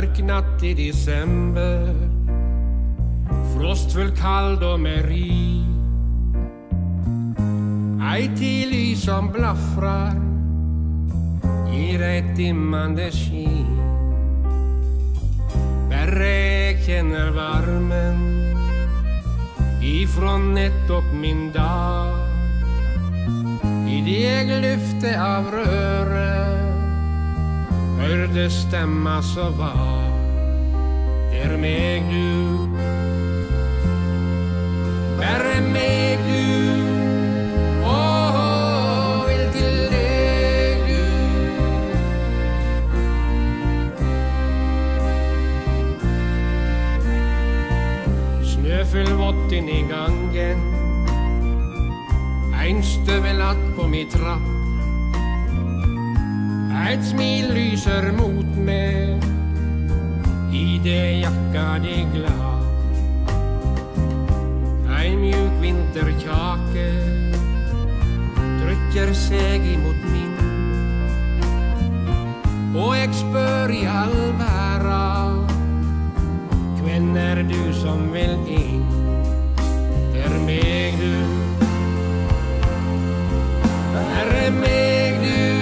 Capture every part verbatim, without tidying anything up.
Mörk natt i december, frostfull kall och med ri. Aj till lys som blaffrar ger ett dimmande skin. Berre känner varmen ifrån ett upp min dag. I det lyfte av rören hörde stämma så var. Där meg du, berre meg du, åh, vill till dig du. Snöfull votten i gangen, ein stövelatt på mitt trapp. Ett smil lyser mot mig i det jackade glad. En mjuk vinterkjake trycker sig emot min. Och jag spör i all värld, kvän är du som vill in? Är meg du, är meg du.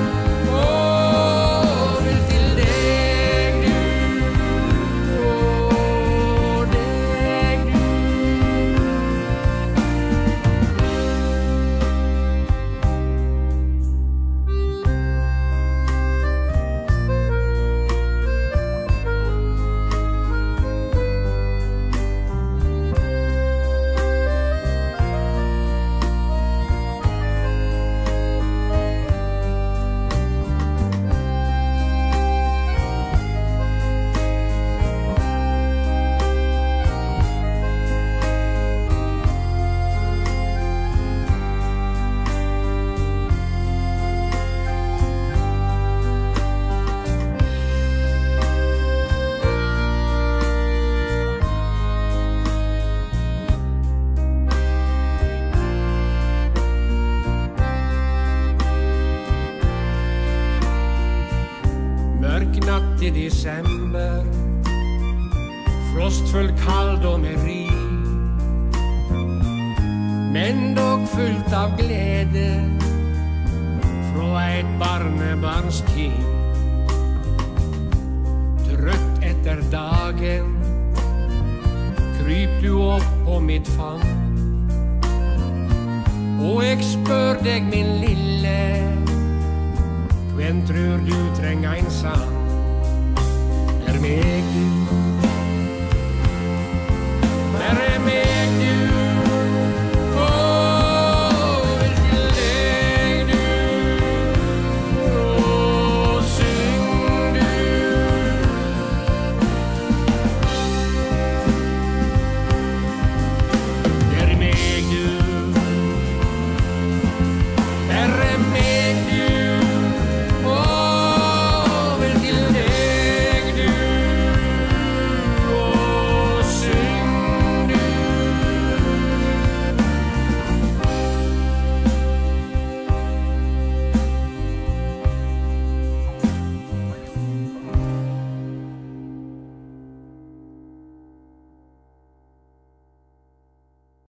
Natt i december, frostfull kall och med ri. Men dock fullt av glädje från ett barnebarns kind. Trött efter dagen kryp du upp på mitt famn. Och jag spör dig min lille, kvän tror du tränga ensam? Är meg du, är meg